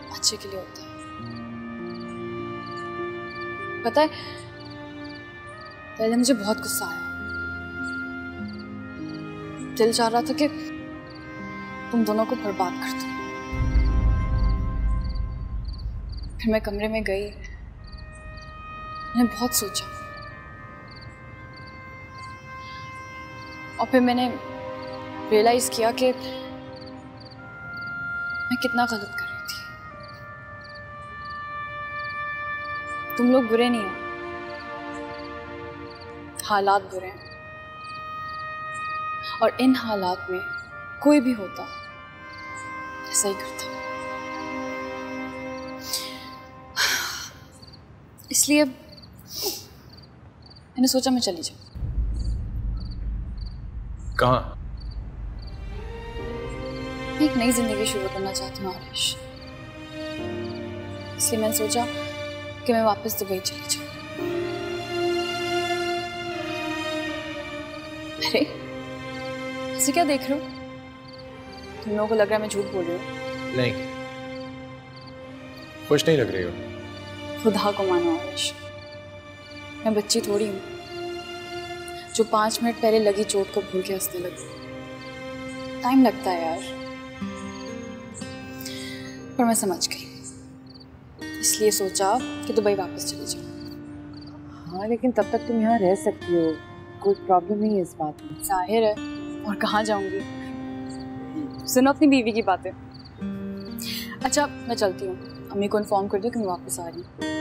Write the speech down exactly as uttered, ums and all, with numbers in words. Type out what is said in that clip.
अच्छे के लिए होता है। पता है, पहले मुझे बहुत गुस्सा आया, दिल चाह रहा था कि तुम दोनों को बर्बाद कर दूं। फिर मैं कमरे में गई, मैंने बहुत सोचा और फिर मैंने रियलाइज किया कि मैं कितना गलत कर रही थी। तुम लोग बुरे नहीं हो, हालात बुरे हैं और इन हालात में कोई भी होता ऐसा ही करता। इसलिए मैंने सोचा मैं चली जाऊं। कहाँ? मैं एक नई जिंदगी शुरू करना चाहती हूँ आरुष, इसलिए मैंने सोचा कि मैं वापस दुबई चली जाऊं। अरे ऐसे क्या देख रहे हो? तुम लोगों को लग रहा है मैं झूठ बोल रही हूँ? नहीं, खुश नहीं लग रही हो। खुदा को मानो आरुष, मैं बच्ची थोड़ी हूँ जो पांच मिनट पहले लगी चोट को भूल के हंसने लगी। टाइम लगता है यार, पर मैं समझ गई, इसलिए सोचा कि दुबई वापस चली जाऊँ। हाँ, लेकिन तब तक तुम यहाँ रह सकती हो, कोई प्रॉब्लम नहीं है इस बात में। जाहिर है, और कहाँ जाऊंगी? सुनो अपनी बीवी की बातें। अच्छा मैं चलती हूँ, अम्मी को इन्फॉर्म कर दो कि मैं वापस आ रही हूँ।